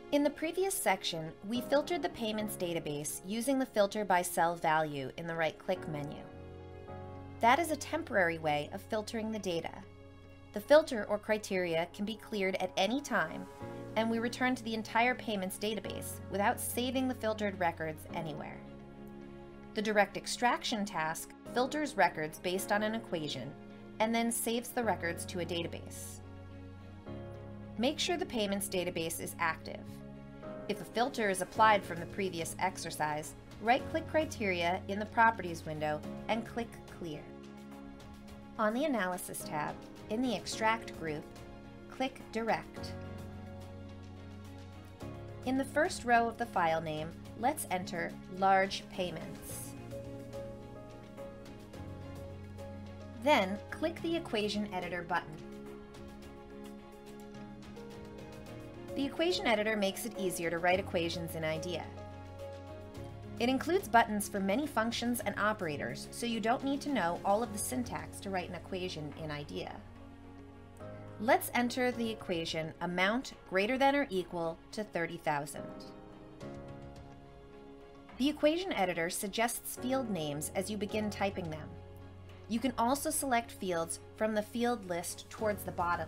In the previous section, we filtered the payments database using the Filter by Cell Value in the right-click menu. That is a temporary way of filtering the data. The filter or criteria can be cleared at any time, and we return to the entire payments database without saving the filtered records anywhere. The direct extraction task filters records based on an equation and then saves the records to a database. Make sure the payments database is active. If a filter is applied from the previous exercise, right-click Criteria in the Properties window and click Clear. On the Analysis tab, in the Extract group, click Direct. In the first row of the file name, let's enter Large Payments. Then, click the Equation Editor button. The Equation Editor makes it easier to write equations in IDEA. It includes buttons for many functions and operators, so you don't need to know all of the syntax to write an equation in IDEA. Let's enter the equation amount greater than or equal to 30,000. The Equation Editor suggests field names as you begin typing them. You can also select fields from the field list towards the bottom.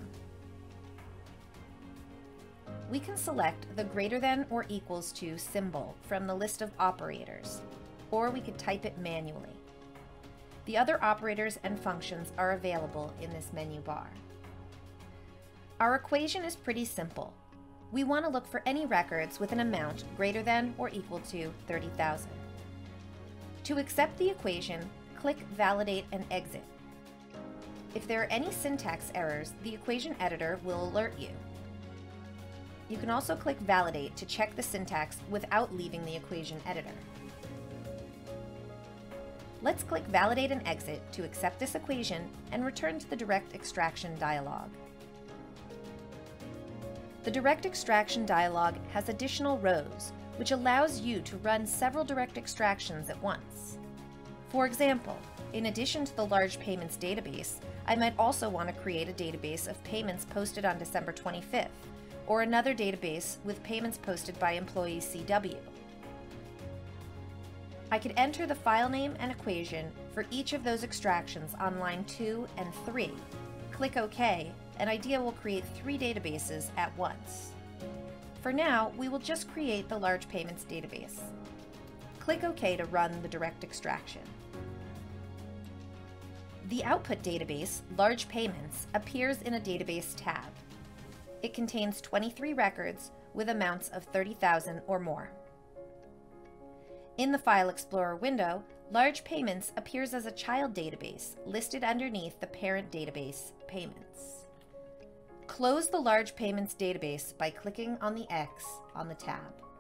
We can select the greater than or equals to symbol from the list of operators, or we could type it manually. The other operators and functions are available in this menu bar. Our equation is pretty simple. We want to look for any records with an amount greater than or equal to 30,000. To accept the equation, click Validate and Exit. If there are any syntax errors, the Equation Editor will alert you. You can also click Validate to check the syntax without leaving the Equation Editor. Let's click Validate and Exit to accept this equation and return to the Direct Extraction dialog. The Direct Extraction dialog has additional rows, which allows you to run several direct extractions at once. For example, in addition to the large payments database, I might also want to create a database of payments posted on December 25th, or another database with payments posted by employee CW. I could enter the file name and equation for each of those extractions on line 2 and 3. Click OK, and IDEA will create 3 databases at once. For now, we will just create the large payments database. Click OK to run the direct extraction. The output database, Large Payments, appears in a Database tab. It contains 23 records with amounts of 30,000 or more. In the File Explorer window, Large Payments appears as a child database listed underneath the parent database, Payments. Close the Large Payments database by clicking on the X on the tab.